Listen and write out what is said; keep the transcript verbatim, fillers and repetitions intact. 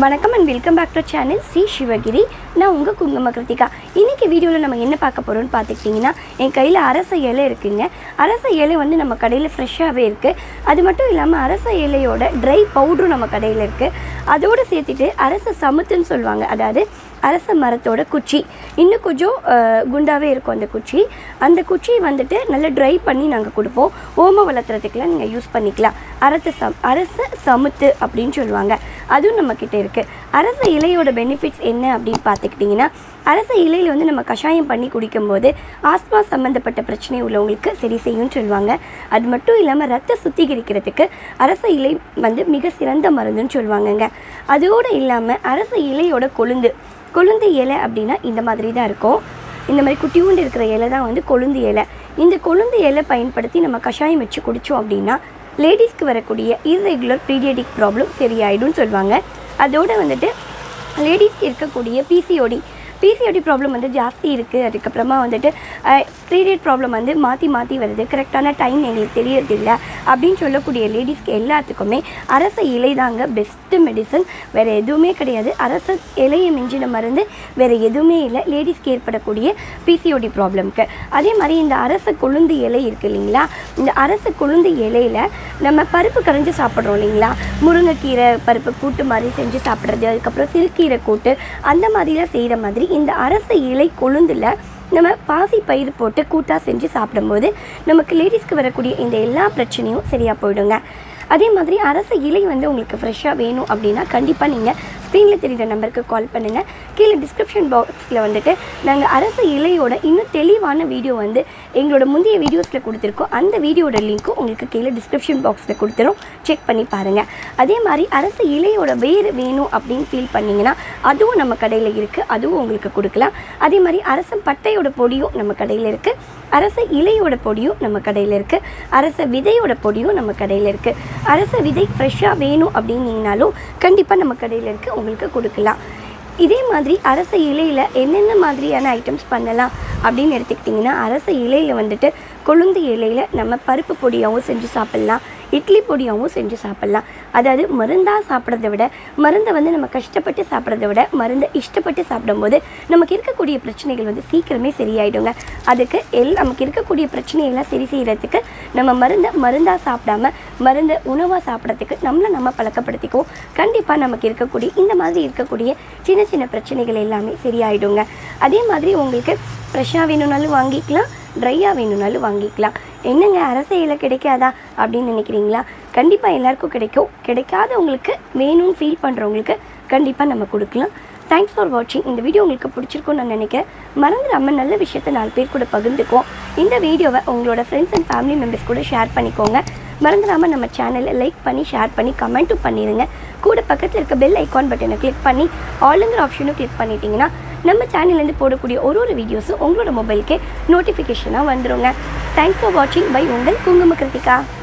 வணக்கம் and welcome back to channel Sri Sivagiri. நான் உங்கள் குங்கும கிருத்திகா. இன்றைக்கி வீடியோவில் நம்ம என்ன பார்க்க போகிறோம்னு பார்த்துக்கிட்டிங்கன்னா, என் கையில் அரச இலை இருக்குங்க. அரச இலை வந்து நம்ம கடையில் ஃப்ரெஷ்ஷாகவே இருக்குது. அது மட்டும் இல்லாமல் அரச இலையோட ட்ரை பவுடரும் நம்ம கடையில் இருக்குது. அதோடு சேர்த்துட்டு அரச சமுத்துன்னு சொல்லுவாங்க, அதாவது அரச மரத்தோட குச்சி. இன்னும் கொஞ்சம் குண்டாகவே இருக்கும் அந்த குச்சி. அந்த குச்சி வந்துட்டு நல்லா ட்ரை பண்ணி நாங்கள் கொடுப்போம். ஓம வளர்த்துறதுக்குலாம் நீங்கள் யூஸ் பண்ணிக்கலாம். அரச சம் அரச சமுத்து அப்படின்னு சொல்லுவாங்க, அதுவும் நம்மக்கிட்ட இருக்குது. அரச இலையோட பெனிஃபிட்ஸ் என்ன அப்படின்னு பார்த்துக்கிட்டிங்கன்னா, அரச இலையில் வந்து நம்ம கஷாயம் பண்ணி குடிக்கும்போது ஆஸ்மா சம்மந்தப்பட்ட பிரச்சனை உள்ளவங்களுக்கு சரி செய்யும்னு சொல்லுவாங்க. அது மட்டும் இல்லாமல் ரத்த சுத்திகரிக்கிறதுக்கு அரச இலை வந்து மிக சிறந்த மருந்துன்னு சொல்லுவாங்கங்க. அதோடு இல்லாமல் அரச இலையோட கொழுந்து கொழுந்து இலை அப்படின்னா இந்த மாதிரி தான் இருக்கும். இந்த மாதிரி குட்டியூண்டு இருக்கிற இலை தான் வந்து கொழுந்து இலை. இந்த கொழுந்து இலை பயன்படுத்தி நம்ம கஷாயம் வச்சு குடித்தோம் அப்படின்னா லேடிஸ்க்கு வரக்கூடிய இர்ரெகுலர் பீரியடிக் ப்ராப்ளம் சரியாயிடும்னு சொல்லுவாங்க. அதோடு வந்துட்டு லேடிஸ்க்கு இருக்கக்கூடிய பிசிஓடி பிசிஓடி ப்ராப்ளம் வந்து ஜாஸ்தி இருக்குது. அதுக்கப்புறமா வந்துட்டு பீரியட் ப்ராப்ளம் வந்து மாற்றி மாற்றி வருது, கரெக்டான டைம் எங்களுக்கு தெரியறதில்ல அப்படின்னு சொல்லக்கூடிய லேடிஸ்க்கு எல்லாத்துக்குமே அரச இலை தாங்க பெஸ்ட்டு மெடிசன். வேறு எதுவுமே கிடையாது. அரச இலையை மிஞ்சின மருந்து வேறு எதுவுமே இல்லை லேடிஸ்க்கு ஏற்படக்கூடிய பிசிஓடி ப்ராப்ளம்க்கு. அதே மாதிரி இந்த அரச கொழுந்து இலை இருக்குது இல்லைங்களா, இந்த அரச கொழுந்து இலையில் நம்ம பருப்பு கரைஞ்சி சாப்பிட்றோம் இல்லைங்களா, முருங்கைக்கீரை பருப்பு கூட்டு மாதிரி செஞ்சு சாப்பிட்றது, அதுக்கப்புறம் சிறுக்கீரை கூட்டு, அந்த மாதிரிலாம் செய்கிற மாதிரி இந்த அரச இலை கொழுந்தில் நம்ம பாசி பயிர் போட்டு கூட்டாக செஞ்சு சாப்பிடும்போது நமக்கு லேடிஸ்க்கு வரக்கூடிய இந்த எல்லா பிரச்சனையும் சரியாக போயிடுங்க. அதே மாதிரி அரச இலை வந்து உங்களுக்கு ஃப்ரெஷ்ஷாக வேணும் அப்படின்னா கண்டிப்பாக நீங்கள் ஸ்க்ரீனில் தெரிகிற நம்பருக்கு கால் பண்ணுங்கள். கீழே டிஸ்கிரிப்ஷன் பாக்ஸில் வந்துட்டு நாங்கள் அரச இலையோட இன்னும் தெளிவான வீடியோ வந்து எங்களோட முந்தைய வீடியோஸில் கொடுத்துருக்கோம். அந்த வீடியோட லிங்க்கும் உங்களுக்கு கீழே டிஸ்கிரிப்ஷன் பாக்ஸில் கொடுத்துரும், செக் பண்ணி பாருங்கள். அதே மாதிரி அரச இலையோட வேறு வேணும் அப்படின்னு ஃபீல் பண்ணிங்கன்னா அதுவும் நம்ம கடையில் இருக்குது, அதுவும் உங்களுக்கு கொடுக்கலாம். அதே மாதிரி அரச பட்டையோட பொடியும் நம்ம கடையில் இருக்குது, அரச இலையோட பொடியும் நம்ம கடையில் இருக்குது, அரச விதையோட பொடியும் நம்ம கடையில் இருக்குது. அரச விதை ஃப்ரெஷ்ஷாக வேணும் அப்படின்னீங்கனாலும் கண்டிப்பாக நம்ம கடையில் இருக்குது, உங்களுக்கு கொடுக்கலாம். இதே மாதிரி அரச இலையில் என்னென்ன மாதிரியான ஐட்டம்ஸ் பண்ணலாம் அப்படின்னு எடுத்துக்கிட்டிங்கன்னா, அரச இலையில் வந்துட்டு கொழுந்து இலையில் நம்ம பருப்பு பொடியாகவும் செஞ்சு சாப்பிட்லாம், இட்லி பொடியாகவும் செஞ்சு சாப்பிட்லாம். அதாவது மருந்தாக சாப்பிட்றத விட மருந்தை வந்து நம்ம கஷ்டப்பட்டு சாப்பிட்றத விட மருந்தை இஷ்டப்பட்டு சாப்பிடும்போது நமக்கு இருக்கக்கூடிய பிரச்சனைகள் வந்து சீக்கிரமே சரியாயிடுங்க. அதுக்கு எல் நமக்கு இருக்கக்கூடிய பிரச்சனையெல்லாம் சரி செய்கிறதுக்கு நம்ம மருந்தை மருந்தாக சாப்பிடாம மருந்தை உணவாக சாப்பிட்றதுக்கு நம்மளை நம்ம பழக்கப்படுத்திக்குவோம். கண்டிப்பாக நமக்கு இருக்கக்கூடிய இந்த மாதிரி இருக்கக்கூடிய சின்ன சின்ன பிரச்சனைகள் எல்லாமே சரியாயிடுங்க. அதே மாதிரி உங்களுக்கு ஃப்ரெஷ்ஷாக வேணும்னாலும் வாங்கிக்கலாம், ட்ரையாக வேணும்னாலும் வாங்கிக்கலாம். என்னங்க அரச இலை கிடைக்காதா அப்படின்னு நினைக்கிறீங்களா? கண்டிப்பாக எல்லாருக்கும் கிடைக்கும். கிடைக்காதவங்களுக்கு வேணும்னு ஃபீல் பண்ணுறவங்களுக்கு கண்டிப்பாக நம்ம கொடுக்கலாம். தேங்க்ஸ் ஃபார் வாட்சிங். இந்த வீடியோ உங்களுக்கு பிடிச்சிருக்கும்னு நான் நினைக்கிறேன். மறந்துடாமல் நல்ல விஷயத்தை நாலு பேர் கூட பகிர்ந்துக்குவோம். இந்த வீடியோவை உங்களோட ஃப்ரெண்ட்ஸ் அண்ட் ஃபேமிலி மெம்பர்ஸ் கூட ஷேர் பண்ணிக்கோங்க. மறந்துடாமல் நம்ம சேனலை லைக் பண்ணி ஷேர் பண்ணி கமெண்ட்டும் பண்ணிடுங்க. கூட பக்கத்தில் இருக்க பெல் ஐக்கான் பட்டனை கிளிக் பண்ணி ஆளுங்கிற ஆப்ஷனும் கிளிக் பண்ணிட்டீங்கன்னா நம்ம சேனல்லேருந்து போடக்கூடிய ஒரு ஒரு வீடியோஸும் உங்களோட மொபைலுக்கே நோட்டிஃபிகேஷனாக வந்துடுங்க. தேங்க்ஸ் ஃபார் வாட்சிங் பை உங்கள் குங்கும கிருத்திகா.